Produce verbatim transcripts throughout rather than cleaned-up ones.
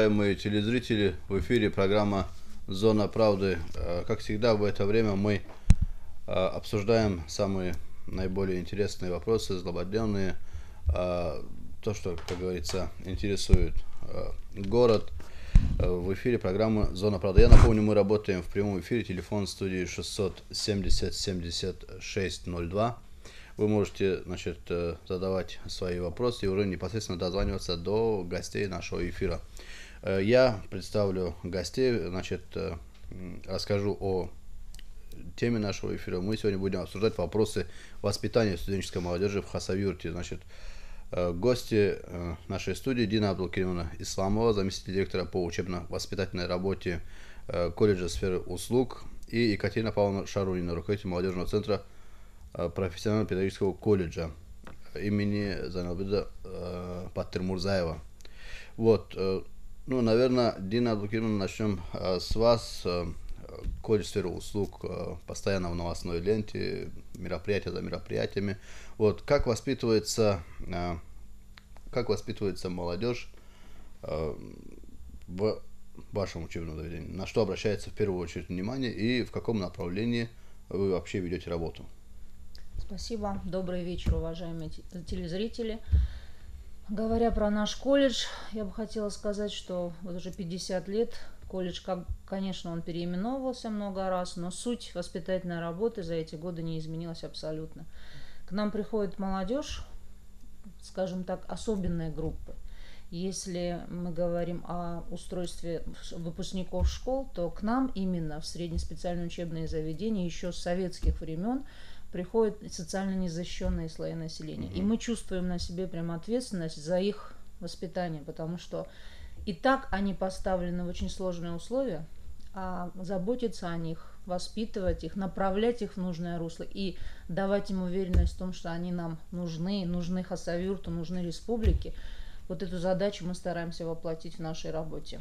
уважаемые телезрители, в эфире программа «Зона правды». Как всегда, в это время мы обсуждаем самые наиболее интересные вопросы, злободневные, то, что, как говорится, интересует город. В эфире программа «Зона правды». Я напомню, мы работаем в прямом эфире, телефон студии шестьсот семьдесят семьдесят шесть ноль два. Вы можете, значит, задавать свои вопросы и уже непосредственно дозваниваться до гостей нашего эфира. Я представлю гостей, значит, расскажу о теме нашего эфира. Мы сегодня будем обсуждать вопросы воспитания студенческой молодежи в Хасавюрте. Значит, гости нашей студии: Дина Абдулкеримовна Исламова, заместитель директора по учебно-воспитательной работе колледжа сферы услуг, и Екатерина Павловна Шарунина, руководитель молодежного центра профессионально-педагогического колледжа имени Зайнабида э, Паттер-Мурзаева. Вот, э, ну, наверное, Дина Абдулкеримовна, начнем э, с вас. Э, колледж сферы услуг э, постоянно в новостной ленте, мероприятия за мероприятиями. Вот, как воспитывается, э, как воспитывается молодежь э, в вашем учебном заведении? На что обращается в первую очередь внимание и в каком направлении вы вообще ведете работу? Спасибо. Добрый вечер, уважаемые телезрители. Говоря про наш колледж, я бы хотела сказать, что вот уже пятьдесят лет колледж, как, конечно, он переименовывался много раз, но суть воспитательной работы за эти годы не изменилась абсолютно. К нам приходит молодежь, скажем так, особенные группы. Если мы говорим о устройстве выпускников школ, то к нам именно в среднеспециальные учебные заведения еще с советских времен приходят социально незащищенные слои населения. И мы чувствуем на себе прям ответственность за их воспитание, потому что и так они поставлены в очень сложные условия, а заботиться о них, воспитывать их, направлять их в нужное русло и давать им уверенность в том, что они нам нужны, нужны Хасавюрту, нужны республике. Вот эту задачу мы стараемся воплотить в нашей работе.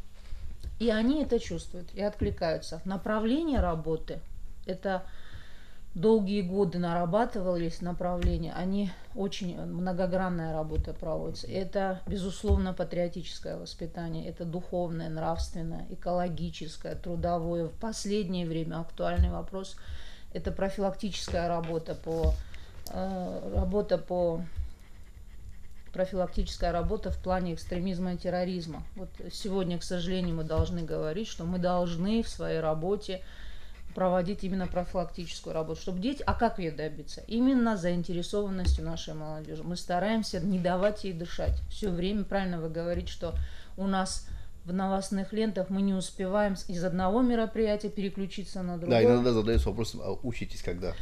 И они это чувствуют и откликаются. Направление работы – это долгие годы нарабатывались направления, они очень многогранная работа проводится. Это, безусловно, патриотическое воспитание, это духовное, нравственное, экологическое, трудовое. В последнее время актуальный вопрос – это профилактическая работа по, э, работа по профилактическая работа в плане экстремизма и терроризма. Вот сегодня, к сожалению, мы должны говорить, что мы должны в своей работе проводить именно профилактическую работу, чтобы дети, а как ее добиться? Именно заинтересованностью нашей молодежи. Мы стараемся не давать ей дышать. Все время, правильно вы говорите, что у нас в новостных лентах мы не успеваем из одного мероприятия переключиться на другое. Да, иногда задается вопрос: а учитесь когда?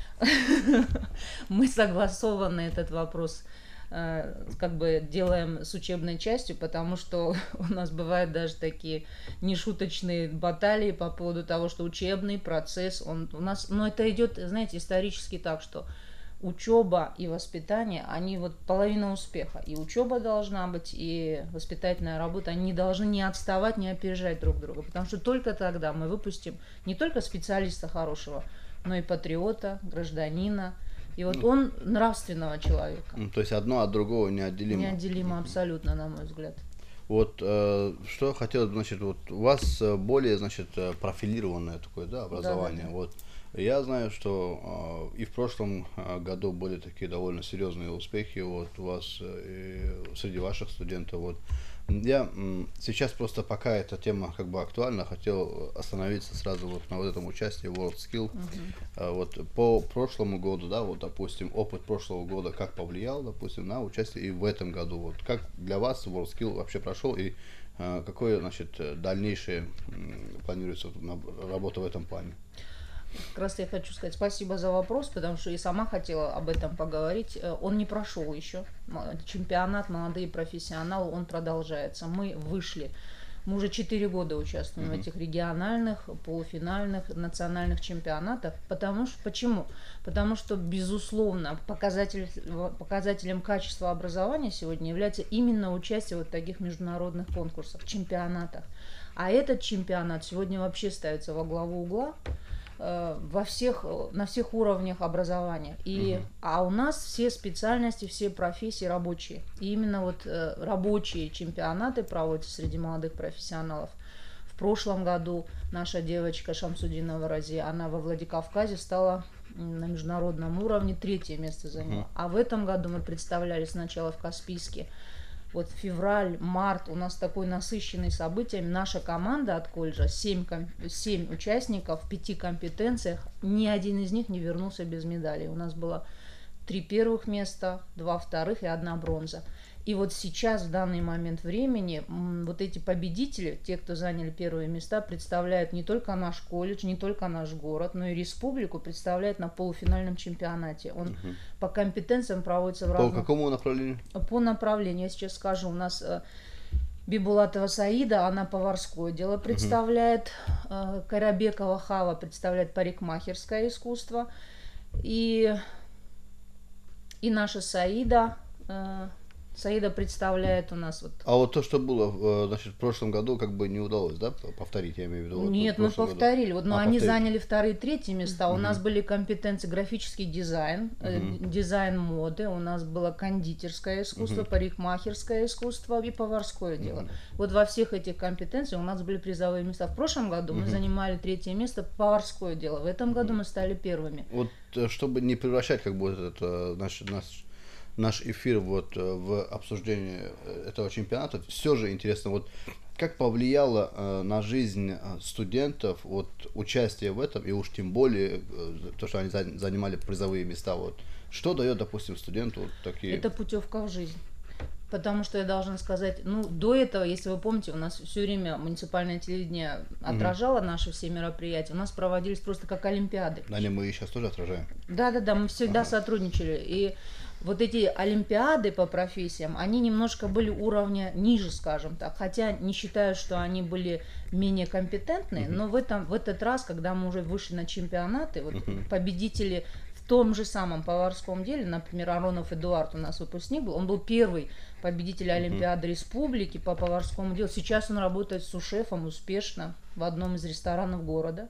Мы согласованно этот вопрос как бы делаем с учебной частью, потому что у нас бывают даже такие нешуточные баталии по поводу того, что учебный процесс, он у нас, но это идет, знаете, исторически так, что учеба и воспитание, они вот половина успеха. И учеба должна быть, и воспитательная работа, они не должны не отставать, не опережать друг друга, потому что только тогда мы выпустим не только специалиста хорошего, но и патриота, гражданина. И вот он нравственного человека. То есть одно от другого неотделимо. Неотделимо абсолютно, на мой взгляд. Вот э, что хотелось, значит, вот у вас более, значит, профилированное такое, да, образование. Да, да, да. Вот я знаю, что э, и в прошлом году были такие довольно серьезные успехи вот у вас э, среди ваших студентов. Вот я м, сейчас просто, пока эта тема как бы актуальна, хотел остановиться сразу вот на вот этом участии WorldSkill. Uh-huh. А, вот по прошлому году, да, вот допустим, опыт прошлого года как повлиял, допустим, на участие и в этом году. Вот как для вас WorldSkill вообще прошел и а, какое, значит, дальнейшее м, планируется работа в этом плане? Как раз я хочу сказать спасибо за вопрос, потому что и сама хотела об этом поговорить. Он не прошел еще. Чемпионат «Молодые профессионалы», он продолжается. Мы вышли. Мы уже четыре года участвуем mm-hmm. в этих региональных, полуфинальных, национальных чемпионатах. Потому что, почему? Потому что, безусловно, показатель, показателем качества образования сегодня является именно участие в вот таких международных конкурсах, чемпионатах. А этот чемпионат сегодня вообще ставится во главу угла. во всех, на всех уровнях образования. И, угу. А у нас все специальности, все профессии рабочие. И именно вот рабочие чемпионаты проводятся среди молодых профессионалов. В прошлом году наша девочка Шамсудинова Разия, она во Владикавказе стала на международном уровне третье место заняла. Угу. А в этом году мы представляли сначала в Каспийске. Вот февраль, март у нас такой насыщенный событиями. Наша команда от колледжа, семь, семь участников в пяти компетенциях, ни один из них не вернулся без медалей. У нас было три первых места, два вторых и одна бронза. И вот сейчас, в данный момент времени, вот эти победители, те, кто заняли первые места, представляют не только наш колледж, не только наш город, но и республику представляют на полуфинальном чемпионате. Он угу. по компетенциям проводится в разных... По какому направлению? По направлению, я сейчас скажу. У нас Бибулатова Саида, она поварское дело представляет, угу. Карабекова Хава представляет парикмахерское искусство, и, и наша Саида... Саида представляет у нас вот... А вот то, что было, значит, в прошлом году, как бы не удалось, да, повторить, я имею в виду? Нет, вот, мы повторили. Вот, но а, они повторили. заняли вторые и третьи места. Uh-huh. У нас были компетенции графический дизайн, uh-huh. э, дизайн моды, у нас было кондитерское искусство, uh-huh. парикмахерское искусство и поварское дело. Uh-huh. Вот во всех этих компетенциях у нас были призовые места. В прошлом году uh-huh. мы занимали третье место, поварское дело. В этом году uh-huh. мы стали первыми. Вот чтобы не превращать как бы это, наш, наш, наш эфир вот в обсуждение этого чемпионата, все же интересно, вот как повлияло э, на жизнь студентов вот участие в этом, и уж тем более э, то, что они за, занимали призовые места, вот что дает, допустим, студенту вот такие... Это путевка в жизнь. Потому что я должна сказать, ну, до этого, если вы помните, у нас все время муниципальное телевидение отражало mm-hmm. наши все мероприятия, у нас проводились просто как олимпиады. На нем мы и сейчас тоже отражаем. Да-да-да, мы всегда ага. сотрудничали, и вот эти олимпиады по профессиям, они немножко были уровня ниже, скажем так, хотя не считаю, что они были менее компетентные, mm-hmm. но в, этом, в этот раз, когда мы уже вышли на чемпионаты, вот mm-hmm. победители в том же самом поварском деле, например, Аронов Эдуард у нас выпускник был, он был первый победитель Олимпиады mm-hmm. Республики по поварскому делу, сейчас он работает су-шефом успешно в одном из ресторанов города.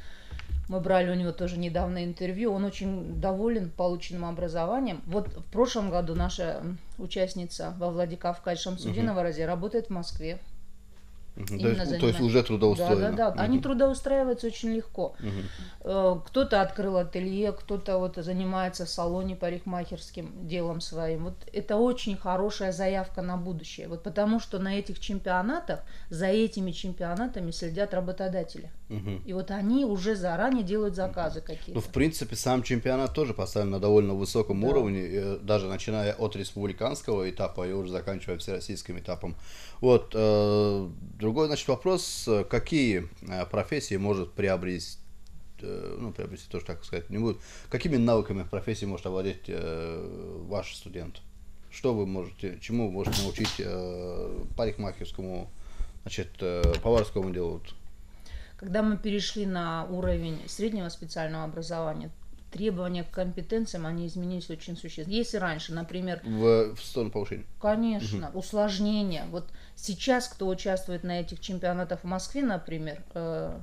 Мы брали у него тоже недавно интервью, он очень доволен полученным образованием. Вот в прошлом году наша участница во Владикавказе Шамсудинова uh-huh. Разия работает в Москве. Uh-huh. То, есть, то есть уже трудоустроено. Да, да, да. Uh-huh. Они трудоустраиваются очень легко. Uh-huh. Кто-то открыл ателье, кто-то вот занимается в салоне парикмахерским делом своим. Вот это очень хорошая заявка на будущее. Вот потому что на этих чемпионатах, за этими чемпионатами следят работодатели. Uh-huh. И вот они уже заранее делают заказы uh-huh. какие-то. Ну, в принципе, сам чемпионат тоже поставлен на довольно высоком да. уровне, даже начиная от республиканского этапа и уже заканчивая всероссийским этапом. Вот, э, другой, значит, вопрос, какие э, профессии может приобрести, э, ну, приобрести тоже так сказать не буду, какими навыками профессии может овладеть э, ваш студент? Что вы можете, чему вы можете научить э, парикмахерскому, значит, э, поварскому делу? Когда мы перешли на уровень среднего специального образования, требования к компетенциям, они изменились очень существенно. Если раньше, например... В, в сторону повышения? Конечно, угу. усложнения. Вот сейчас, кто участвует на этих чемпионатах в Москве, например, э,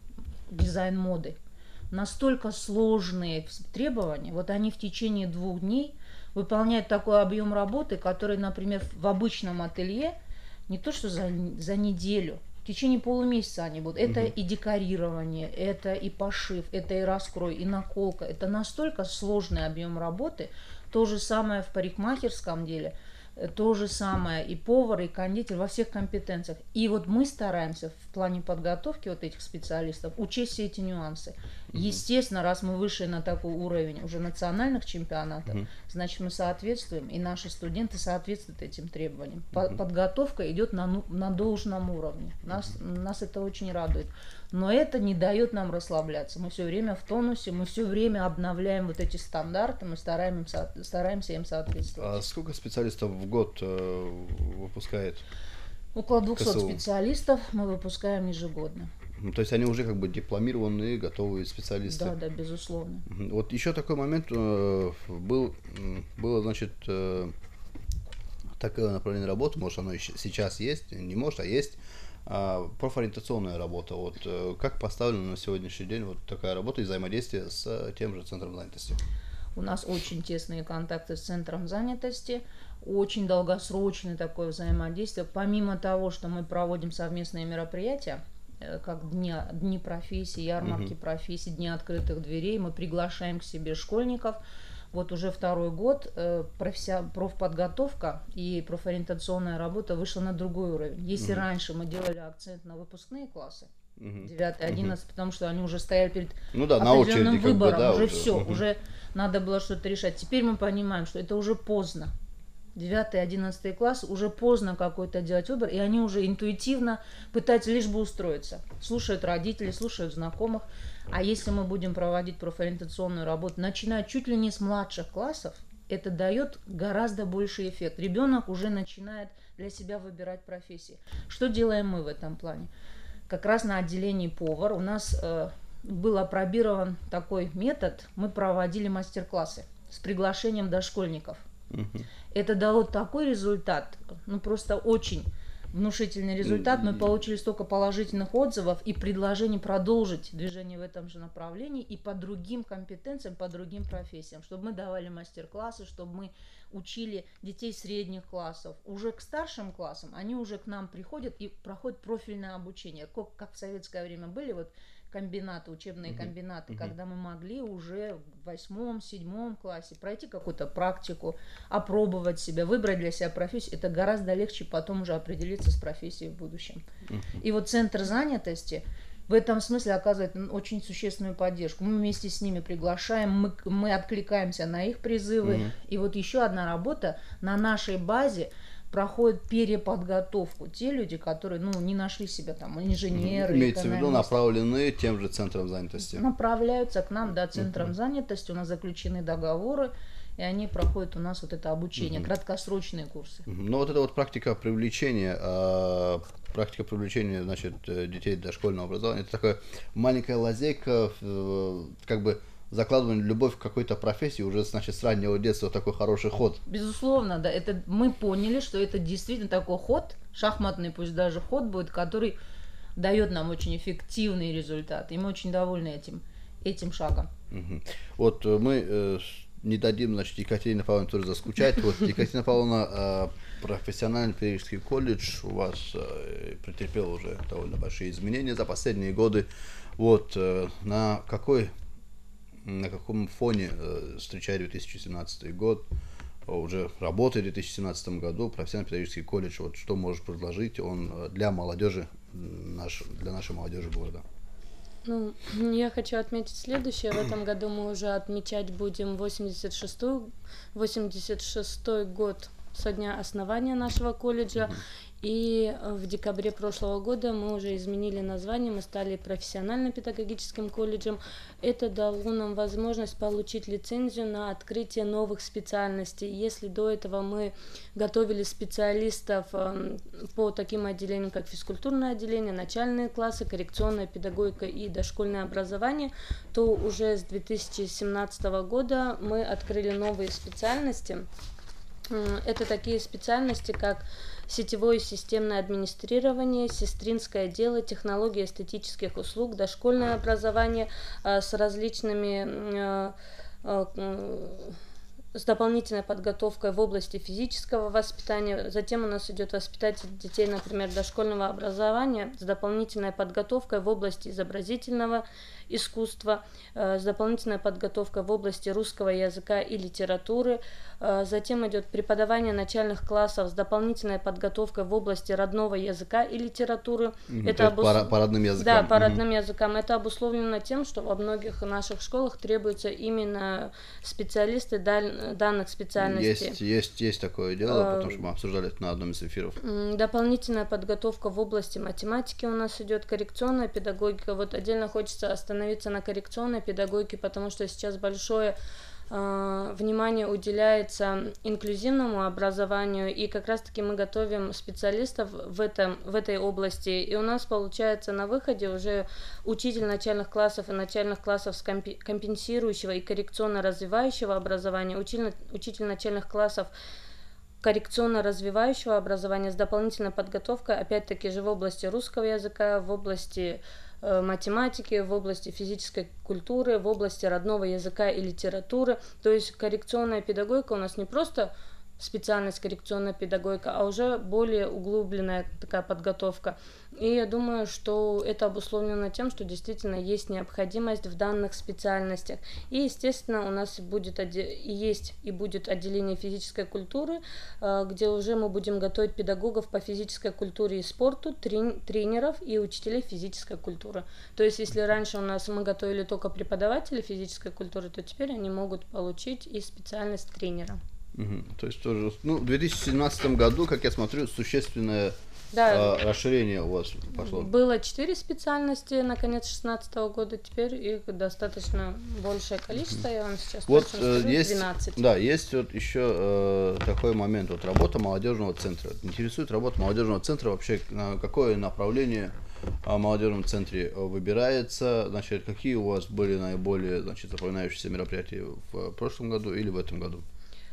дизайн моды, настолько сложные требования, вот они в течение двух дней выполняют такой объем работы, который, например, в обычном ателье не то что за, за неделю, в течение полумесяца они будут. Это угу. и декорирование, это и пошив, это и раскрой, и наколка. Это настолько сложный объем работы. То же самое в парикмахерском деле, то же самое и повар, и кондитер во всех компетенциях. И вот мы стараемся в плане подготовки вот этих специалистов учесть все эти нюансы. Угу. Естественно, раз мы вышли на такой уровень уже национальных чемпионатов, угу. значит мы соответствуем, и наши студенты соответствуют этим требованиям. Угу. Подготовка идет на, на должном уровне. Нас, угу. нас это очень радует. Но это не дает нам расслабляться. Мы все время в тонусе, мы все время обновляем вот эти стандарты, мы стараемся, стараемся им соответствовать. А сколько специалистов в год э, выпускает? Около двухсот специалистов мы выпускаем ежегодно. Ну, то есть они уже как бы дипломированные, готовые специалисты. Да, да, безусловно. Вот еще такой момент э, был, было, значит, э, такое направление работы, может оно еще сейчас есть, не может, а есть. А, профориентационная работа. Вот как поставлена на сегодняшний день вот такая работа и взаимодействие с тем же центром занятости? У нас очень тесные контакты с центром занятости, очень долгосрочное такое взаимодействие. Помимо того, что мы проводим совместные мероприятия, как дни, дни профессий, ярмарки uh-huh. профессий, дни открытых дверей, мы приглашаем к себе школьников. Вот уже второй год э, профподготовка и профориентационная работа вышла на другой уровень. Если uh-huh. раньше мы делали акцент на выпускные классы, девятый, одиннадцатый, uh-huh. потому что они уже стояли перед ну да, определенным на очереди, выбором, как бы, да, уже, уже все, uh-huh. уже надо было что-то решать. Теперь мы понимаем, что это уже поздно. девятый, одиннадцатый класс, уже поздно какой-то делать выбор, и они уже интуитивно пытаются лишь бы устроиться. Слушают родителей, слушают знакомых. А если мы будем проводить профориентационную работу, начиная чуть ли не с младших классов, это дает гораздо больший эффект. Ребенок уже начинает для себя выбирать профессии. Что делаем мы в этом плане? Как раз на отделении повар у нас э, был опробирован такой метод. Мы проводили мастер-классы с приглашением дошкольников. Uh-huh. Это дало такой результат, ну просто очень внушительный результат. Мы получили столько положительных отзывов и предложений продолжить движение в этом же направлении и по другим компетенциям, по другим профессиям, чтобы мы давали мастер-классы, чтобы мы учили детей средних классов. Уже к старшим классам они уже к нам приходят и проходят профильное обучение, как, как в советское время были вот комбинаты, учебные uh-huh. комбинаты, uh-huh. когда мы могли уже в восьмом, седьмом классе пройти какую-то практику, опробовать себя, выбрать для себя профессию. Это гораздо легче потом уже определиться с профессией в будущем. Uh-huh. И вот центр занятости в этом смысле оказывает очень существенную поддержку. Мы вместе с ними приглашаем, мы, мы откликаемся на их призывы. Uh-huh. И вот еще одна работа на нашей базе проходят переподготовку. Те люди, которые ну, не нашли себя, там, инженеры, имеется в виду, направлены тем же центром занятости. Направляются к нам, да, центром uh-huh. занятости, у нас заключены договоры, и они проходят у нас вот это обучение, uh-huh. краткосрочные курсы. Uh-huh. Ну вот эта вот практика привлечения, э, практика привлечения, значит, детей дошкольного образования, это такая маленькая лазейка, э, как бы закладываем любовь к какой-то профессии уже, значит, с раннего детства такой хороший ход. Безусловно, да. Это мы поняли, что это действительно такой ход, шахматный пусть даже ход будет, который дает нам очень эффективный результат. И мы очень довольны этим, этим шагом. Угу. Вот мы э, не дадим, значит, Екатерине Павловне тоже заскучать. Вот Екатерина Павловна, э, профессиональный педагогический колледж у вас э, претерпел уже довольно большие изменения за последние годы. Вот э, на какой на каком фоне э, встречает две тысячи семнадцатый год, уже работает в две тысячи семнадцатом году профессиональный педагогический колледж, вот что может предложить он для молодежи, наш, для нашей молодежи города? Ну, я хочу отметить следующее. В этом году мы уже отмечать будем восемьдесят шестой год со дня основания нашего колледжа. И в декабре прошлого года мы уже изменили название, мы стали профессионально-педагогическим колледжем. Это дало нам возможность получить лицензию на открытие новых специальностей. Если до этого мы готовили специалистов по таким отделениям, как физкультурное отделение, начальные классы, коррекционная педагогика и дошкольное образование, то уже с две тысячи семнадцатого года мы открыли новые специальности. Это такие специальности, как сетевое и системное администрирование, сестринское дело, технология эстетических услуг, дошкольное образование э, с различными, э, э, с дополнительной подготовкой в области физического воспитания. Затем у нас идет воспитатель детей, например, дошкольного образования с дополнительной подготовкой в области изобразительного искусства, э, с дополнительной подготовкой в области русского языка и литературы. Э, затем идет преподавание начальных классов с дополнительной подготовкой в области родного языка и литературы. Mm-hmm. Это обус... по, по родным языкам. Да, по mm-hmm. родным языкам. Это обусловлено тем, что во многих наших школах требуются именно специалисты даль... данных специальностей. Есть, есть, есть такое дело, потому что мы обсуждали это на одном из эфиров. Дополнительная подготовка в области математики у нас идет, коррекционная педагогика. Вот отдельно хочется остановиться на коррекционной педагогике, потому что сейчас большое э, внимание уделяется инклюзивному образованию, и как раз-таки мы готовим специалистов в, этом, в этой области, и у нас получается на выходе уже учитель начальных классов и начальных классов с компенсирующего и коррекционно-развивающего образования, учитель, учитель начальных классов коррекционно-развивающего образования с дополнительной подготовкой, опять-таки же в области русского языка, в области э, математики, в области физической культуры, в области родного языка и литературы. То есть коррекционная педагогика у нас не просто специальность коррекционная педагогика, а уже более углубленная такая подготовка. И я думаю, что это обусловлено тем, что действительно есть необходимость в данных специальностях. И, естественно, у нас будет и есть и будет отделение физической культуры, где уже мы будем готовить педагогов по физической культуре и спорту, тренеров и учителей физической культуры. То есть, если раньше у нас мы готовили только преподавателей физической культуры, то теперь они могут получить и специальность тренера. Угу. То есть тоже, ну, в две тысячи семнадцатом году, как я смотрю, существенное да, а, расширение у вас пошло. Было четыре специальности на конец две тысячи шестнадцатого года, теперь их достаточно большее количество, я вам сейчас вот точно скажу, есть, двенадцать. Да, есть вот еще э, такой момент, вот работа молодежного центра. Интересует работа молодежного центра, вообще какое направление в молодежном центре выбирается, значит, какие у вас были наиболее, значит, запоминающиеся мероприятия в прошлом году или в этом году?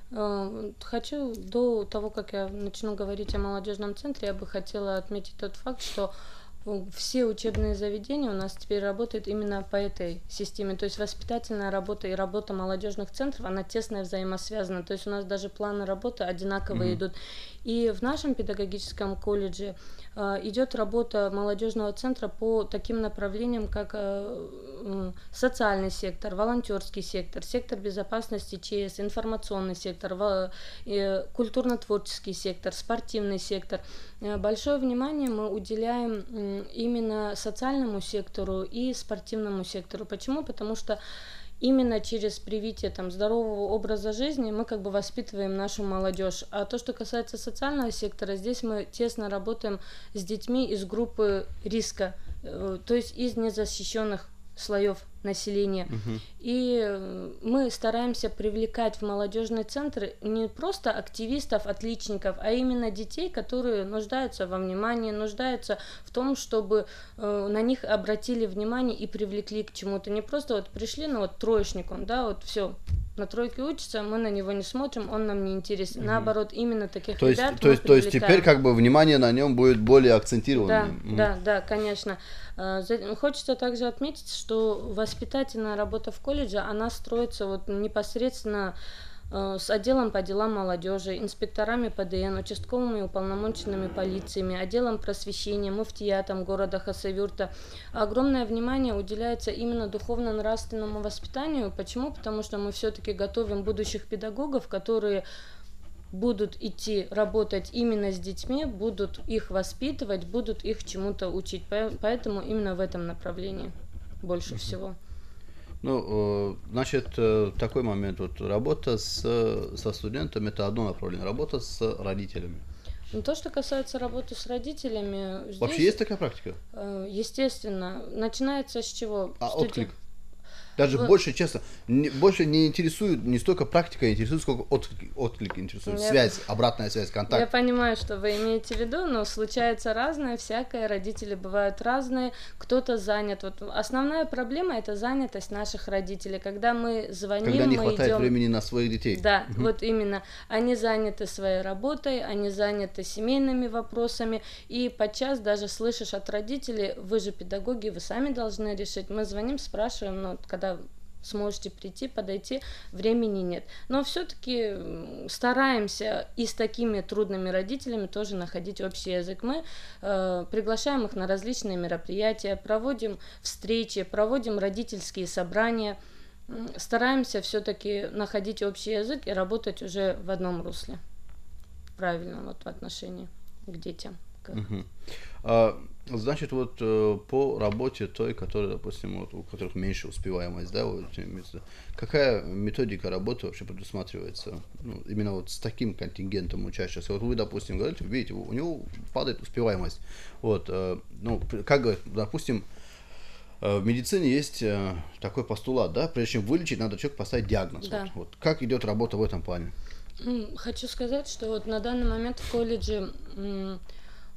Хочу, до того, как я начну говорить о молодежном центре, я бы хотела отметить тот факт, что все учебные заведения у нас теперь работают именно по этой системе. То есть воспитательная работа и работа молодежных центров, она тесно взаимосвязана. То есть у нас даже планы работы одинаковые mm-hmm. идут. И в нашем педагогическом колледже э, идет работа молодежного центра по таким направлениям, как э, э, социальный сектор, волонтерский сектор, сектор безопасности ЧС, информационный сектор, во, э, культурно-творческий сектор, спортивный сектор. Э, большое внимание мы уделяем э, именно социальному сектору и спортивному сектору. Почему? Потому что именно через привитие там, здорового образа жизни мы как бы воспитываем нашу молодежь. А то, что касается социального сектора, здесь мы тесно работаем с детьми из группы риска, то есть из незащищенных слоев населения. Uh-huh. И мы стараемся привлекать в молодежный центр не просто активистов, отличников, а именно детей, которые нуждаются во внимании, нуждаются в том, чтобы э, на них обратили внимание и привлекли к чему-то. Не просто вот пришли, ну вот троечник он, да, вот все, на тройке учится, мы на него не смотрим, он нам не интересен. Mm-hmm. Наоборот, именно таких то ребят есть, мы то есть, то есть теперь как бы внимание на нем будет более акцентированным. Да, mm-hmm. да, да, конечно. Хочется также отметить, что воспитательная работа в колледже, она строится вот непосредственно с отделом по делам молодежи, инспекторами ПДН, участковыми уполномоченными полициями, отделом просвещения, муфтиятом города Хасавюрта. Огромное внимание уделяется именно духовно-нравственному воспитанию. Почему? Потому что мы все-таки готовим будущих педагогов, которые будут идти работать именно с детьми, будут их воспитывать, будут их чему-то учить. Поэтому именно в этом направлении больше всего. Ну, значит, такой момент, вот работа с, со студентами – это одно направление, работа с родителями. Ну, то, что касается работы с родителями… Здесь, вообще есть такая практика? Естественно. Начинается с чего? А Студент... отклик? Даже вот. больше, честно, не, больше не интересует не столько практика, интересует, сколько отклик, отклик интересует, я, связь, обратная связь, контакт. Я понимаю, что вы имеете в виду, но случается разное, всякое, родители бывают разные, кто-то занят. Вот основная проблема – это занятость наших родителей. Когда мы звоним, когда не мы хватает идем... времени на своих детей. Да, угу. Вот именно. Они заняты своей работой, они заняты семейными вопросами, и подчас даже слышишь от родителей: вы же педагоги, вы сами должны решить. Мы звоним, спрашиваем, ну, когда сможете прийти, подойти, времени нет. Но все-таки стараемся и с такими трудными родителями тоже находить общий язык. Мы э, приглашаем их на различные мероприятия, проводим встречи, проводим родительские собрания, стараемся все-таки находить общий язык и работать уже в одном русле, правильно, вот в отношении к детям. Угу. А, значит, вот по работе той, которая, допустим, вот, у которых меньше успеваемость, да, вот, какая методика работы вообще предусматривается, ну, именно вот с таким контингентом учащихся? Вот вы, допустим, говорите, видите, у него падает успеваемость. Вот, ну, как, допустим, в медицине есть такой постулат, да, прежде чем вылечить, надо человеку поставить диагноз. Да. Вот, вот. Как идет работа в этом плане? Хочу сказать, что вот на данный момент в колледже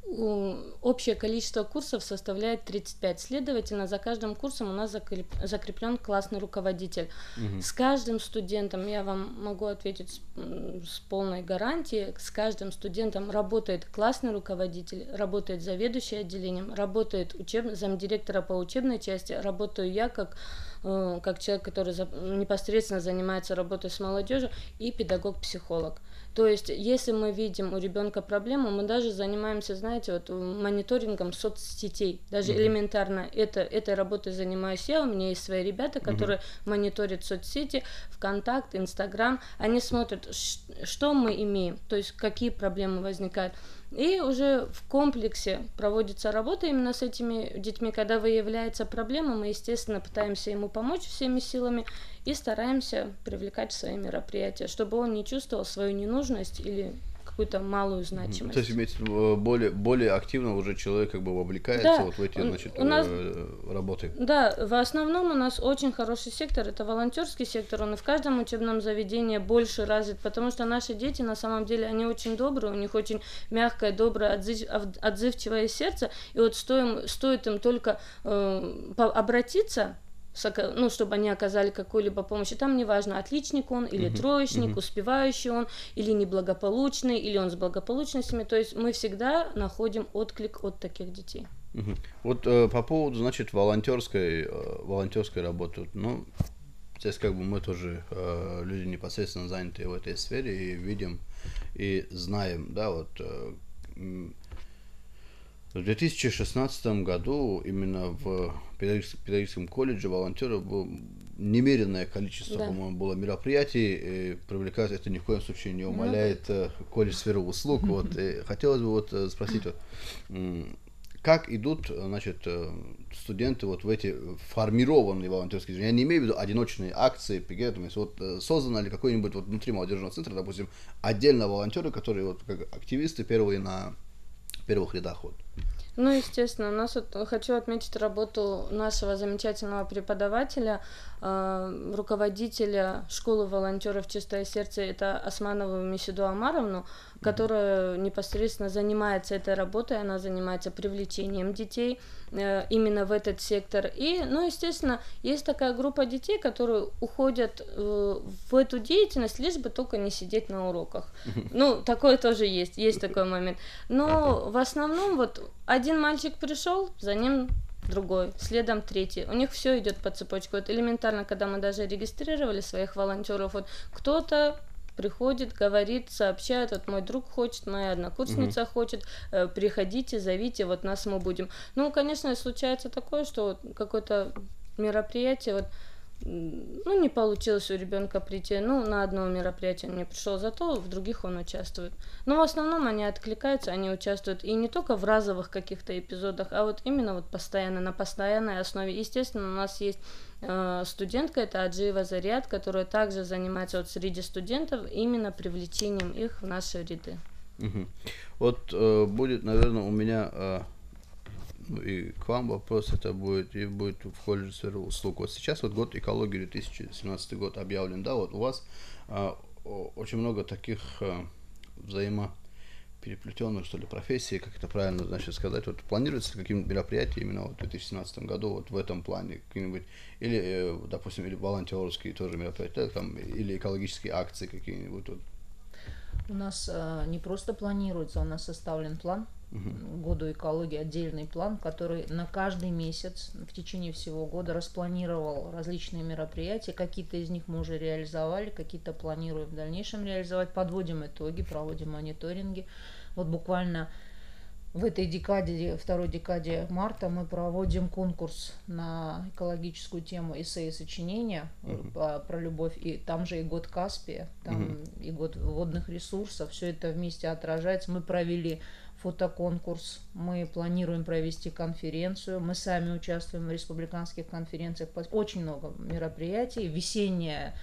общее количество курсов составляет тридцать пять. Следовательно, за каждым курсом у нас закреплен классный руководитель. Угу. С каждым студентом, я вам могу ответить с, с полной гарантией, с каждым студентом работает классный руководитель, работает заведующий отделением, работает учеб... замдиректора по учебной части, работаю я как, э, как человек, который за... непосредственно занимается работой с молодежью, и педагог-психолог. То есть, если мы видим у ребенка проблему, мы даже занимаемся, знаете, вот мониторингом соцсетей. Даже mm-hmm. элементарно это, этой работой занимаюсь я. У меня есть свои ребята, которые mm-hmm. мониторят соцсети, ВКонтакт, Инстаграм. Они смотрят, что мы имеем, то есть какие проблемы возникают. И уже в комплексе проводится работа именно с этими детьми. Когда выявляется проблема, мы, естественно, пытаемся ему помочь всеми силами и стараемся привлекать в свои мероприятия, чтобы он не чувствовал свою ненужность или какую-то малую значимость. То есть, имеется более, более активно уже человек как бы вовлекается да. вот в эти, значит, у нас, работы. Да, в основном у нас очень хороший сектор, это волонтерский сектор, он и в каждом учебном заведении больше развит, потому что наши дети, на самом деле, они очень добрые, у них очень мягкое, доброе, отзыв, отзывчивое сердце, и вот стоим, стоит им только э, обратиться, ну, чтобы они оказали какую-либо помощь. И там неважно, отличник он или uh-huh. троечник, uh-huh. успевающий он, или неблагополучный, или он с благополучностями. То есть мы всегда находим отклик от таких детей. Uh-huh. Вот э, по поводу, значит, волонтерской, э, волонтерской работы. Ну, здесь как бы мы тоже э, люди непосредственно заняты в этой сфере и видим, и знаем, да, вот... Э, в две тысячи шестнадцатом году именно в педагогическом колледже волонтеров было немеренное количество, да. по-моему, было мероприятий, и привлекать это ни в коем случае не умаляет mm-hmm. колледж сферы услуг. Вот, и хотелось бы вот спросить, вот, как идут, значит, студенты вот в эти формированные волонтерские движения? Я не имею в виду одиночные акции, пикеты, то есть вот создано ли какой-нибудь вот внутри молодежного центра, допустим, отдельно волонтеры, которые вот как активисты первые на первых рядах вот. Ну, естественно, у нас вот хочу отметить работу нашего замечательного преподавателя, э, руководителя школы волонтеров «Чистое сердце», это Османову Месиду Амаровну, которая непосредственно занимается этой работой, она занимается привлечением детей э, именно в этот сектор. И, ну, естественно, есть такая группа детей, которые уходят э, в эту деятельность, лишь бы только не сидеть на уроках. Ну, такое тоже есть, есть такой момент. Но в основном вот один мальчик пришел, за ним другой, следом третий. У них все идет по цепочке. Вот элементарно, когда мы даже регистрировали своих волонтеров, вот кто-то приходит, говорит, сообщает, вот мой друг хочет, моя однокурсница угу. хочет, э, приходите, зовите, вот нас мы будем. Ну, конечно, случается такое, что вот какое-то мероприятие, вот, ну, не получилось у ребенка прийти, ну, на одно мероприятие он не пришел, зато в других он участвует. Но в основном они откликаются, они участвуют и не только в разовых каких-то эпизодах, а вот именно вот постоянно, на постоянной основе. Естественно, у нас есть э, студентка, это Аджиева Заряд, которая также занимается вот среди студентов именно привлечением их в наши ряды. Угу. Вот э, будет, наверное, у меня... Э... и к вам вопрос это будет, и будет в колледже сферы услуг. Вот сейчас вот год экологии, две тысячи семнадцатый год объявлен, да, вот у вас а, очень много таких а, взаимопереплетенных, что ли, профессий, как это правильно, значит, сказать, вот планируется какие-нибудь мероприятия именно вот в две тысячи семнадцатом году вот в этом плане, какие-нибудь, или, допустим, или волонтерские тоже мероприятия, там, или экологические акции какие-нибудь вот. У нас э, не просто планируется, у нас составлен план, uh-huh. году экологии, отдельный план, который на каждый месяц в течение всего года распланировал различные мероприятия. Какие-то из них мы уже реализовали, какие-то планируем в дальнейшем реализовать. Подводим итоги, проводим мониторинги. Вот буквально в этой декаде, второй декаде марта мы проводим конкурс на экологическую тему эссе и сочинения uh-huh. про любовь. И там же и год Каспия, там uh-huh. и год водных ресурсов. Все это вместе отражается. Мы провели фотоконкурс, мы планируем провести конференцию, мы сами участвуем в республиканских конференциях. Очень много мероприятий. Весенняя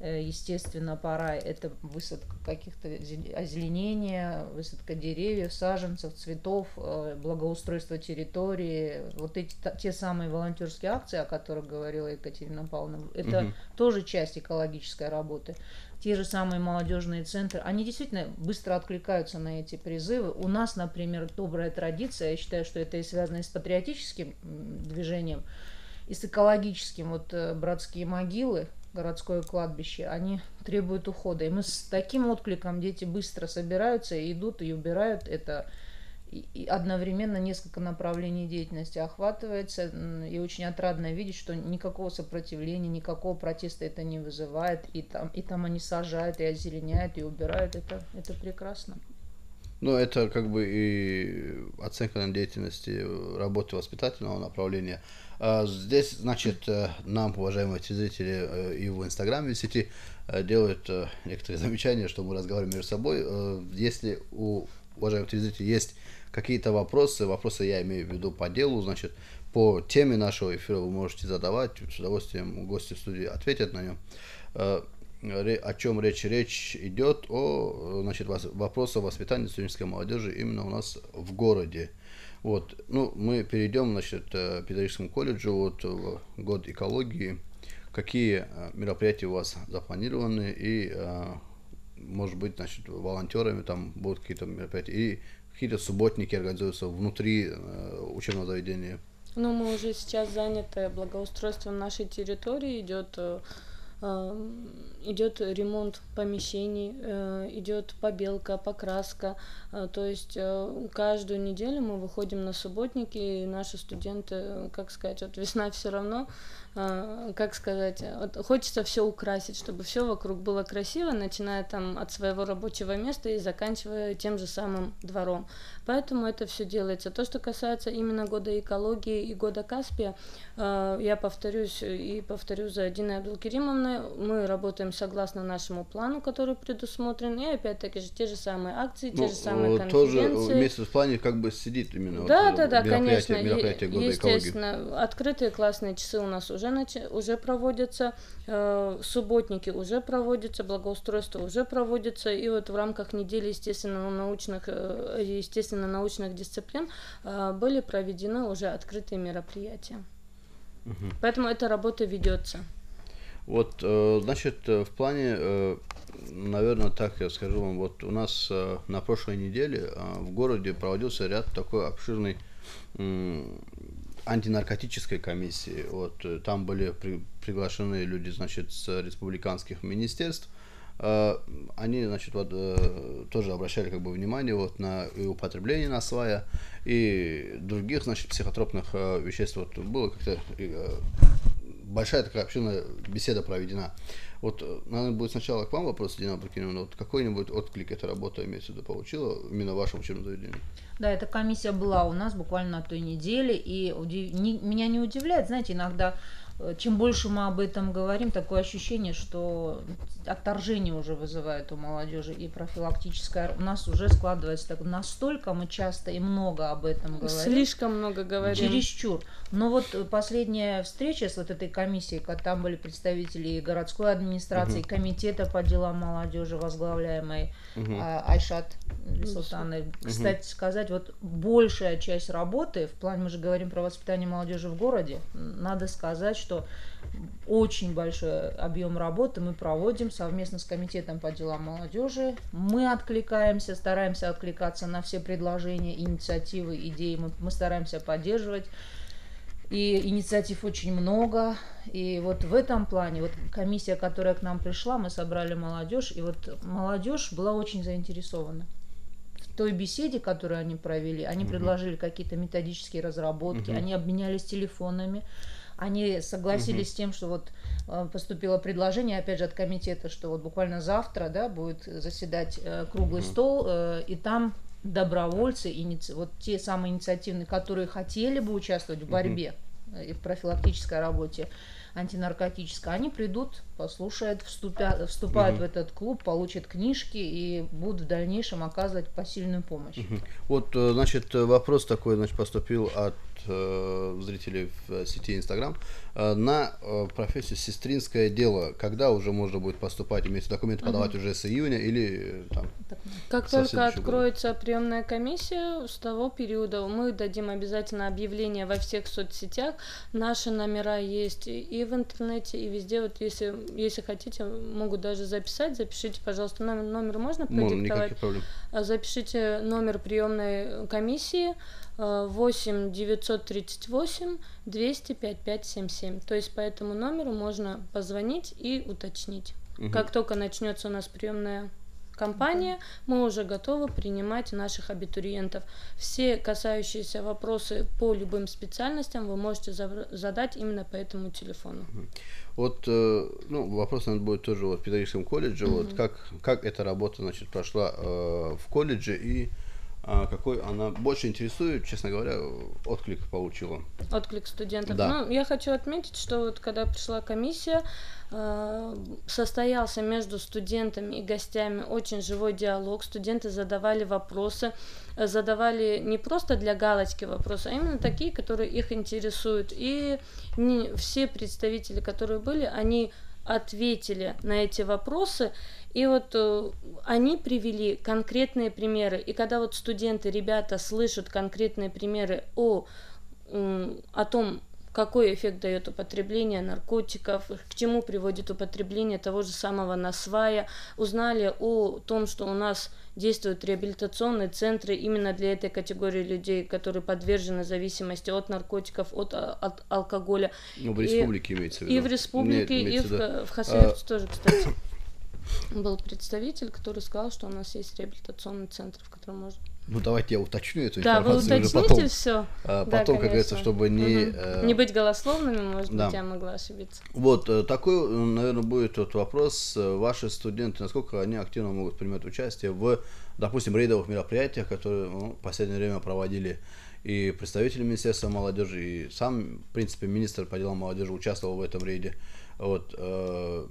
естественно, пора, это высадка каких-то озеленения, высадка деревьев, саженцев, цветов, благоустройство территории, вот эти те самые волонтерские акции, о которых говорила Екатерина Павловна, это угу. тоже часть экологической работы. Те же самые молодежные центры, они действительно быстро откликаются на эти призывы. У нас, например, добрая традиция, я считаю, что это и связано и с патриотическим движением, и с экологическим. Вот братские могилы, городское кладбище, они требуют ухода. И мы с таким откликом, дети быстро собираются и идут, и убирают это. И одновременно несколько направлений деятельности охватывается, и очень отрадно видеть, что никакого сопротивления, никакого протеста это не вызывает, и там, и там они сажают, и озеленяют, и убирают, это, это прекрасно. Ну, это как бы и оценка на деятельности работы воспитательного направления. Здесь, значит, нам, уважаемые телезрители, и в Инстаграме, в сети делают некоторые замечания, что мы разговариваем между собой. Если у уважаемых телезрителей есть какие-то вопросы, вопросы я имею в виду по делу, значит, по теме нашего эфира вы можете задавать, с удовольствием гости в студии ответят на нем. О чем речь? Речь идет о, значит, вопросах воспитания студенческой молодежи именно у нас в городе. Вот, ну, мы перейдем, значит, к педагогическому колледжу, вот, в год экологии. Какие мероприятия у вас запланированы и, может быть, значит, волонтерами там будут какие-то мероприятия, и какие-то субботники организуются внутри учебного заведения? Ну, мы уже сейчас заняты благоустройством нашей территории, идет идет ремонт помещений, идет побелка, покраска, то есть каждую неделю мы выходим на субботники, и наши студенты, как сказать, вот весна все равно, как сказать, вот хочется все украсить, чтобы все вокруг было красиво, начиная там от своего рабочего места и заканчивая тем же самым двором. Поэтому это все делается. То, что касается именно года экологии и года Каспия, я повторюсь и повторю за Диной Абдулкеримовной, мы работаем согласно нашему плану, который предусмотрен, и опять-таки же те же самые акции, те ну, же самые тоже конференции. Тоже вместе в плане как бы сидит именно да, вот, да, да, мероприятие, конечно, мероприятие года естественно, экологии. Открытые классные часы у нас уже, нач... уже проводятся, э, субботники уже проводятся, благоустройство уже проводится, и вот в рамках недели, естественно, научных, э, естественно, научных дисциплин э, были проведены уже открытые мероприятия. Угу. Поэтому эта работа ведется. Вот, значит, в плане, наверное, так я скажу вам, вот у нас на прошлой неделе в городе проводился ряд такой обширной антинаркотической комиссии. Вот, там были при, приглашены люди, значит, с республиканских министерств. Они, значит, вот, тоже обращали как бы внимание вот на и употребление насвая и других, значит, психотропных веществ. Вот было как-то большая такая общественная беседа проведена. Вот, наверное, будет сначала к вам вопрос, Дина Абдулкеримовна, вот какой-нибудь отклик эта работа, имеется в виду, получила именно в вашем учебном заведении? Да, эта комиссия была у нас буквально на той неделе, и удив... не, меня не удивляет, знаете, иногда, чем больше мы об этом говорим, такое ощущение, что отторжение уже вызывает у молодежи и профилактическое. У нас уже складывается так, настолько мы часто и много об этом говорим. Слишком много говорим. Чересчур. Но вот последняя встреча с вот этой комиссией, там были представители городской администрации, uh-huh. комитета по делам молодежи, возглавляемой uh-huh. Айшат Султановой. Uh-huh. Кстати сказать, вот большая часть работы, в плане, мы же говорим про воспитание молодежи в городе, надо сказать, что очень большой объем работы мы проводим совместно с комитетом по делам молодежи. Мы откликаемся, стараемся откликаться на все предложения, инициативы, идеи, мы, мы стараемся поддерживать. И инициатив очень много. И вот в этом плане, вот комиссия, которая к нам пришла, мы собрали молодежь, и вот молодежь была очень заинтересована. В той беседе, которую они провели, они uh-huh. предложили какие-то методические разработки, uh-huh. они обменялись телефонами, они согласились uh-huh. с тем, что вот э, поступило предложение, опять же, от комитета, что вот буквально завтра, да, будет заседать э, круглый uh-huh. стол, э, и там добровольцы, иници... вот те самые инициативные, которые хотели бы участвовать в борьбе uh-huh. и в профилактической работе антинаркотической, они придут, послушают, вступят, вступают uh-huh. в этот клуб, получат книжки и будут в дальнейшем оказывать посильную помощь. Uh-huh. Вот, значит, вопрос такой, значит, поступил от э, зрители в сети Инстаграм, э, на э, профессию сестринское дело. Когда уже можно будет поступать, имеется документы подавать угу. уже с июня или там? Как только откроется года. приемная комиссия, с того периода мы дадим обязательно объявление во всех соцсетях. Наши номера есть и в интернете, и везде. Вот если, если хотите, могут даже записать. Запишите, пожалуйста, номер, номер можно продиктовать? Запишите номер приемной комиссии восемь девятьсот тридцать восемь двести пятьдесят пять семьдесят семь. То есть по этому номеру можно позвонить и уточнить. Угу. Как только начнется у нас приемная компания, мы уже готовы принимать наших абитуриентов. Все касающиеся вопросы по любым специальностям вы можете задать именно по этому телефону. Вот, ну, вопрос, наверное, будет тоже вот в педагогическом колледже. Mm-hmm. Вот как, как эта работа, значит, прошла э, в колледже и э, какой она больше интересует, честно говоря, отклик получила? Отклик студентов. Да. Ну, я хочу отметить, что вот когда пришла комиссия, э, состоялся между студентами и гостями очень живой диалог. Студенты задавали вопросы, задавали не просто для галочки вопросы, а именно такие, которые их интересуют. И не, все представители, которые были, они ответили на эти вопросы, и вот э, они привели конкретные примеры. И когда вот студенты, ребята слышат конкретные примеры о, э, о том, какой эффект дает употребление наркотиков, к чему приводит употребление того же самого насвая, узнали о том, что у нас действуют реабилитационные центры именно для этой категории людей, которые подвержены зависимости от наркотиков, от, от алкоголя. Ну, в республике и, имеется в виду. И в республике, Нет, и в, в Хасавюрте а... тоже, кстати. Был представитель, который сказал, что у нас есть реабилитационный центр, в котором можно... Ну, давайте я уточню эту да, информацию. Да, вы уточните потом, все. А, потом, да, как говорится, чтобы не... Угу. Э... Не быть голословными, может да. быть, я могла ошибиться. Вот, такой, наверное, будет вот вопрос. Ваши студенты, насколько они активно могут принимать участие в, допустим, рейдовых мероприятиях, которые ну, в последнее время проводили и представители Министерства молодежи, и сам, в принципе, министр по делам молодежи участвовал в этом рейде. Вот, э...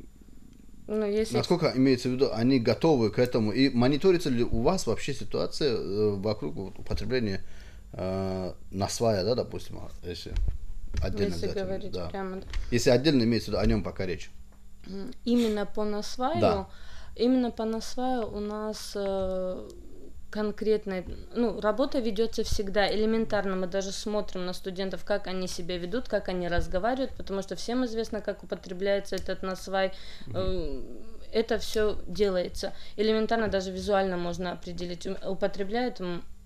Ну, если... Насколько имеется в виду, они готовы к этому? И мониторится ли у вас вообще ситуация вокруг употребления э, насвая, да, допустим, если отдельно если взять, говорить да. прямо. Если отдельно имеется в виду, о нем пока речь. Именно по насваю, да. именно по насваю у нас э, конкретная, ну, работа ведется всегда элементарно. Мы даже смотрим на студентов, как они себя ведут, как они разговаривают, потому что всем известно, как употребляется этот насвай. Mm-hmm. Это все делается. Элементарно даже визуально можно определить, употребляет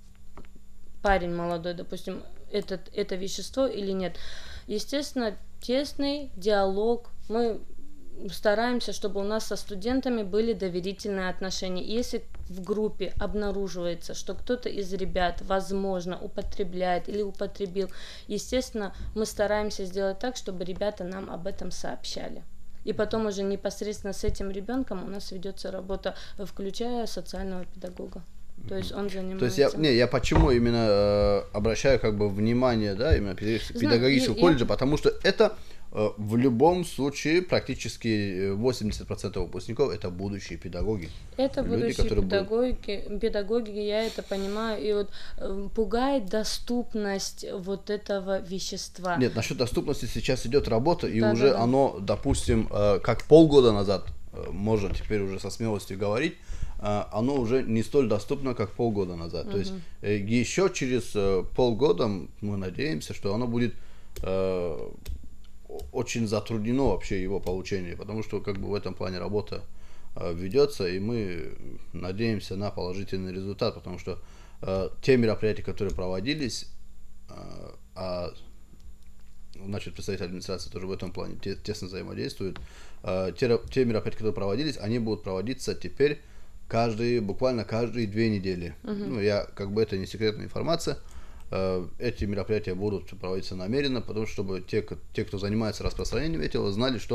парень молодой, допустим, этот, это вещество или нет. Естественно, тесный диалог. Мы стараемся, чтобы у нас со студентами были доверительные отношения. Если в группе обнаруживается, что кто-то из ребят, возможно, употребляет или употребил, естественно, мы стараемся сделать так, чтобы ребята нам об этом сообщали. И потом уже непосредственно с этим ребенком у нас ведется работа, включая социального педагога. То есть он занимается... То есть я, не, я почему именно э, обращаю как бы внимание, да, именно педагогического Знаю, колледжа, я... потому что это э, в любом случае практически восемьдесят процентов выпускников это будущие педагоги. Это люди, будущие педагоги, будут... педагоги, я это понимаю, и вот э, пугает доступность вот этого вещества. Нет, насчет доступности сейчас идет работа, и да, уже да, да. оно, допустим, э, как полгода назад, э, можно теперь уже со смелостью говорить, оно уже не столь доступно, как полгода назад. Uh-huh. То есть э, еще через э, полгода мы надеемся, что оно будет э, очень затруднено вообще его получение, потому что как бы в этом плане работа э, ведется, и мы надеемся на положительный результат, потому что э, те мероприятия, которые проводились, э, а значит, представитель администрации тоже в этом плане тесно взаимодействует, э, те, те мероприятия, которые проводились, они будут проводиться теперь каждые, буквально каждые две недели. Uh-huh. Ну, я, как бы это не секретная информация. Э, эти мероприятия будут проводиться намеренно, потому что чтобы те, те, кто занимается распространением этого, знали, что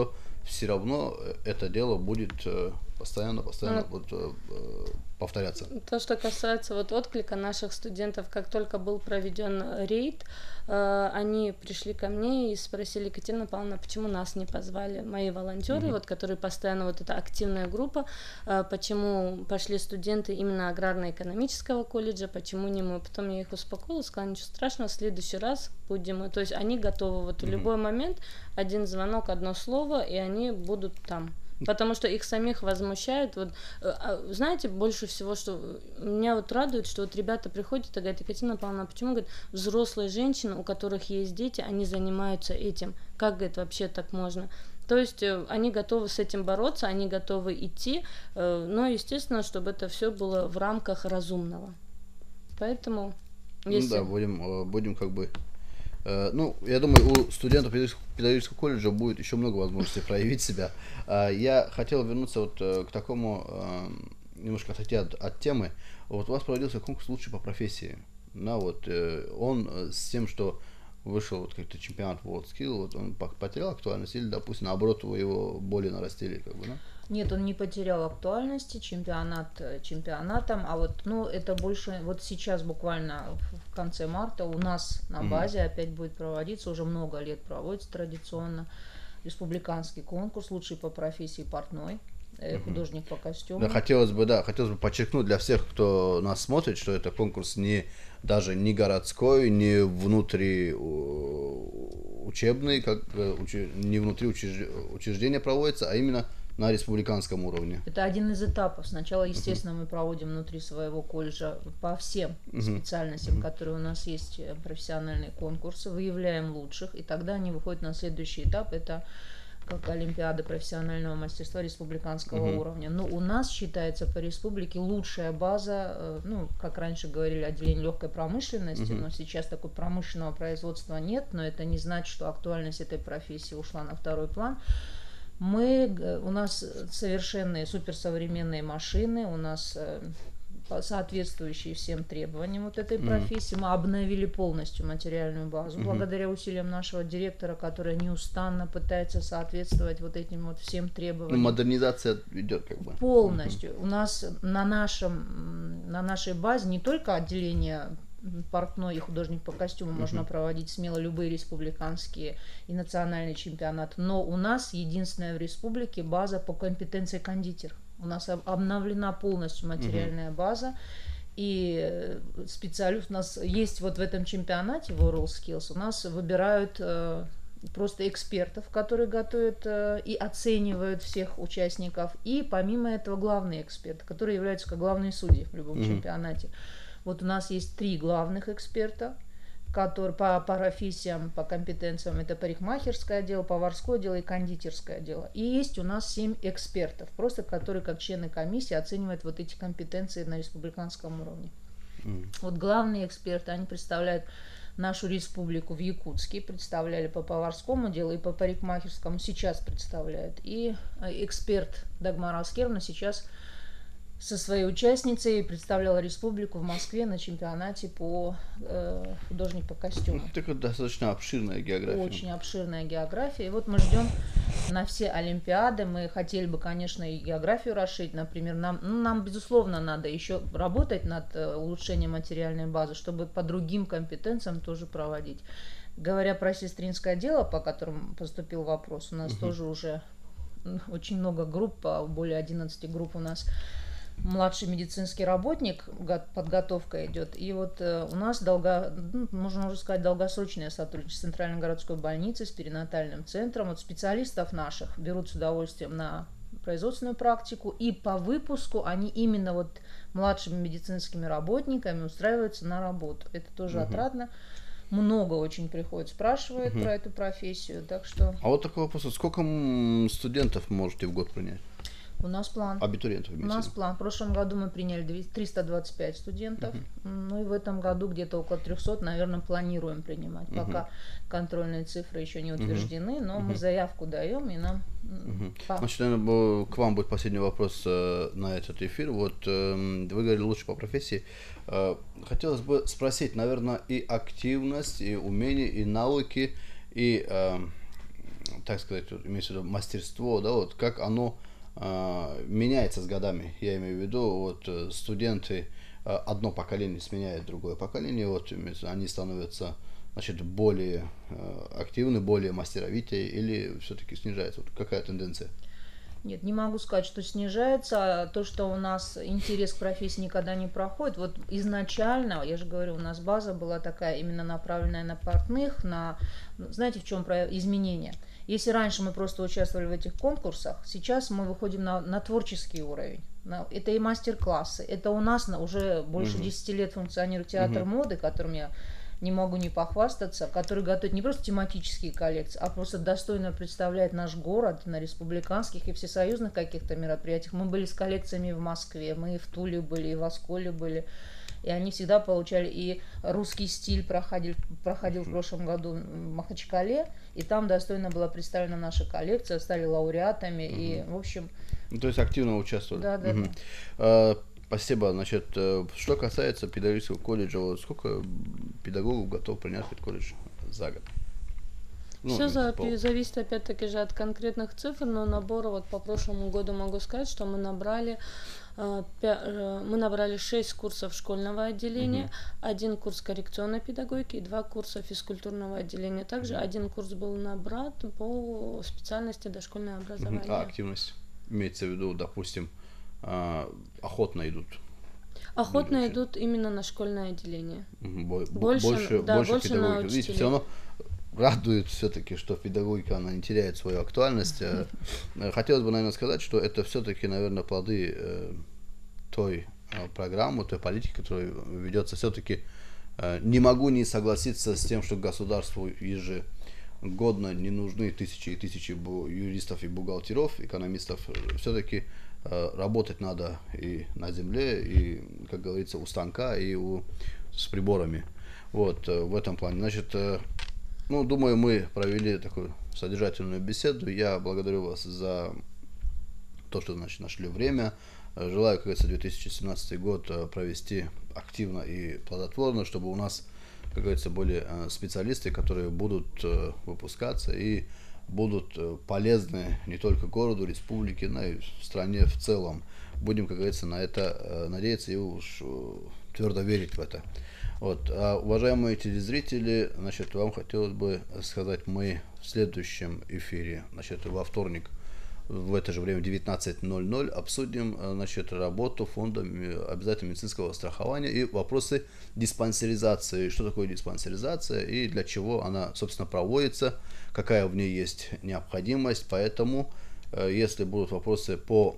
все равно это дело будет постоянно, постоянно Ну, вот, повторяться. То, что касается вот отклика наших студентов, как только был проведен рейд, э, они пришли ко мне и спросили: Екатерина Павловна, почему нас не позвали, мои волонтеры, Мгм. вот, которые постоянно, вот эта активная группа, э, почему пошли студенты именно аграрно-экономического колледжа, почему не мы. Потом я их успокоила, сказала: ничего страшного, в следующий раз будем мы. То есть они готовы вот в Мгм. любой момент, один звонок, одно слово, и они будут там. Потому что их самих возмущает. Вот, э, а, знаете, больше всего, что меня вот радует, что вот ребята приходят и говорят: Екатерина Павловна, а почему, говорят, взрослые женщины, у которых есть дети, они занимаются этим? Как, говорит, вообще так можно? То есть э, они готовы с этим бороться, они готовы идти, э, но, естественно, чтобы это все было в рамках разумного. Поэтому, Ну если... да, будем, э, будем как бы... э, Ну, я думаю, у студентов педагогического педагогического колледжа будет еще много возможностей проявить себя. А, Я хотел вернуться вот э, к такому, э, немножко отойти от, от темы. Вот у вас проводился конкурс «Лучший по профессии». Да, вот э, он э, с тем, что вышел вот как-то чемпионат WorldSkill, вот он по- потерял актуальность или, допустим, наоборот, вы его более нарастили, как бы, да? Нет, он не потерял актуальности, чемпионат э, чемпионатом, а вот, ну, это больше, вот сейчас буквально в в конце марта у нас на Мгм. базе опять будет проводиться, уже много лет проводится традиционно, республиканский конкурс «Лучший по профессии портной», э, художник по Да, костюму. хотелось бы, да, хотелось бы подчеркнуть для всех, кто нас смотрит, что это конкурс не даже не городской, не внутри у- учебный, как э, учи- не внутри учреж- учреждения проводится, а именно на республиканском уровне. Это один из этапов. Сначала, естественно, мы проводим внутри своего колледжа по всем специальностям, которые у нас есть, э, профессиональные конкурсы, выявляем лучших, и тогда они выходят на следующий этап. Это как Олимпиада профессионального мастерства республиканского Мгм. уровня. Но у нас считается по республике лучшая база, э, ну, как раньше говорили, отделение легкой промышленности, Мгм. но сейчас такой промышленного производства нет, но это не значит, что актуальность этой профессии ушла на второй план. Мы, г- у нас совершенные суперсовременные машины, у нас э, по- соответствующие всем требованиям вот этой Мгм. профессии. Мы обновили полностью материальную базу, Мгм. благодаря усилиям нашего директора, который неустанно пытается соответствовать вот этим вот всем Ну, требованиям. модернизация идет как бы. Полностью. У нас на, нашем, м, на нашей базе не только отделение м, портной и художник по костюму, можно Мгм. проводить смело любые республиканские и национальные чемпионаты, но у нас единственная в республике база по компетенции кондитер. У нас об- обновлена полностью материальная база, и э, специалист у нас есть вот в этом чемпионате WorldSkills, у нас выбирают э, просто экспертов, которые готовят э, и оценивают всех участников, и помимо этого главные эксперты, которые являются как главные судьи в любом Мгм. чемпионате. Вот у нас есть три главных эксперта, которые по, по профессиям, по компетенциям, это парикмахерское дело, поварское дело и кондитерское дело. И есть у нас семь экспертов, просто которые как члены комиссии оценивают вот эти компетенции на республиканском уровне. Мгм. Вот главные эксперты, они представляют нашу республику в Якутске, представляли по поварскому делу и по парикмахерскому, сейчас представляют. И э, эксперт Дагмара Аскеровна сейчас со своей участницей представляла республику в Москве на чемпионате по э, художник по костюму. Ну, такая достаточно обширная география. Очень обширная география. И вот мы ждем на все Олимпиады. Мы хотели бы, конечно, и географию расширить. Например, нам, ну, нам безусловно, надо еще работать над э, улучшением материальной базы, чтобы по другим компетенциям тоже проводить. Говоря про сестринское дело, по которому поступил вопрос, у нас Мгм. тоже уже м, очень много групп, а более одиннадцати групп у нас младший медицинский работник, го- подготовка идет. И вот э, у нас долго, ну, можно уже сказать, долгосрочное сотрудничество с Центральной городской больницей, с перинатальным центром. Вот специалистов наших берут с удовольствием на производственную практику, и по выпуску они именно вот младшими медицинскими работниками устраиваются на работу. Это тоже Мгм. отрадно. Много очень приходит, спрашивают Мгм. про эту профессию, так что А вот такой вопрос. Вот сколько м, студентов можете в год принять? у нас план. Абитуриентов, У имеется в нас виду. план. В прошлом году мы приняли две- триста двадцать пять студентов. Ну и в этом году где-то около трехсот, наверное, планируем принимать. Мгм. Пока контрольные цифры еще не Мгм. утверждены, но мы Мгм. заявку даем, и нам м, Мгм. по- Значит, наверное, бо- к вам будет последний вопрос э, на этот эфир. Вот эм, вы говорили лучше по профессии. Э, хотелось бы спросить, наверное, и активность, и умения, и навыки, и эм, так сказать, вот, имеется в виду мастерство, да, вот как оно э, меняется с годами. Я имею в виду, вот студенты, э, одно поколение сменяет другое поколение, вот они становятся, значит, более э, активны, более мастеровитые, или все-таки снижается? Вот какая тенденция? Нет, не могу сказать, что снижается. А то, что у нас интерес к профессии никогда не проходит. Вот изначально, я же говорю, у нас база была такая именно направленная на портных, на... Знаете, в чем про изменения? Если раньше мы просто участвовали в этих конкурсах, сейчас мы выходим на, на творческий уровень. На, это и мастер-классы. Это у нас на, уже больше десяти лет функционирует театр Мгм. моды, которым я не могу не похвастаться, который готовит не просто тематические коллекции, а просто достойно представляет наш город на республиканских и всесоюзных каких-то мероприятиях. Мы были с коллекциями в Москве, мы и в Туле были, и в Осколе были. И они всегда получали, и русский стиль проходил, проходил в прошлом году в Махачкале, и там достойно была представлена наша коллекция, стали лауреатами, и, в общем... Ну, то есть активно участвовали. Да, да, Мгм. да. А, спасибо. Значит, э, что касается педагогического колледжа, вот сколько педагогов готов принять в этот колледж за год? Ну, Все за, пол- зависит опять-таки же от конкретных цифр, но набора вот по прошлому году могу сказать, что мы набрали э, пя- э, мы набрали шесть курсов школьного отделения, один курс коррекционной педагогики и два курса физкультурного отделения. Также один курс был набран по специальности дошкольное Мгм. образование. А активность имеется в виду, допустим, а, охотно идут. Охотно Люди идут именно на школьное отделение. Мгм. Бо- бо- Больше, больше, да, больше больше на педагогики. Видите, учителей. все равно радует все-таки, что педагогика, она не теряет свою актуальность. Э, э, Хотелось бы, наверное, сказать, что это все-таки, наверное, плоды э, той э, программы, той политики, которая ведется. Все-таки э, не могу не согласиться с тем, что государству ежегодно не нужны тысячи и тысячи бу- юристов и бухгалтеров, экономистов. Все-таки работать надо и на земле, и, как говорится, у станка, и у, с приборами. Вот, э, в этом плане. Значит, э, ну, думаю, мы провели такую содержательную беседу. Я благодарю вас за то, что, значит, нашли время. Э, Желаю, как говорится, две тысячи семнадцатый год э, провести активно и плодотворно, чтобы у нас, как говорится, были э, специалисты, которые будут э, выпускаться и будут э, полезны не только городу, республике, но и стране в целом. Будем, как говорится, на это э, надеяться и уж э, твердо верить в это. Вот. А, уважаемые телезрители, значит, вам хотелось бы сказать, мы в следующем эфире, значит, во вторник в это же время девятнадцать ноль ноль обсудим, значит, работу фонда обязательного медицинского страхования и вопросы диспансеризации. Что такое диспансеризация и для чего она, собственно, проводится, какая в ней есть необходимость. Поэтому, если будут вопросы по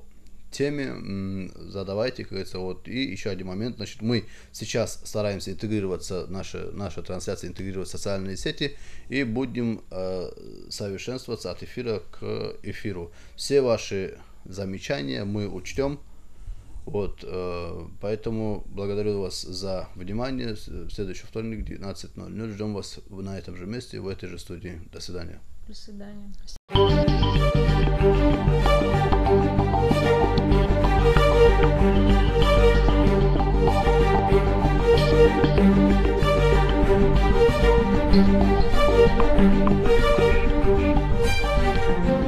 теме, задавайте, как говорится. Вот. И еще один момент, значит, мы сейчас стараемся интегрироваться, наша, наша трансляция интегрировать в социальные сети и будем э, совершенствоваться от эфира к эфиру. Все ваши замечания мы учтем. Вот, э, поэтому благодарю вас за внимание. В следующий вторник, девятнадцать ноль ноль. Ждем вас на этом же месте, в этой же студии. До свидания. До свидания. Thank you.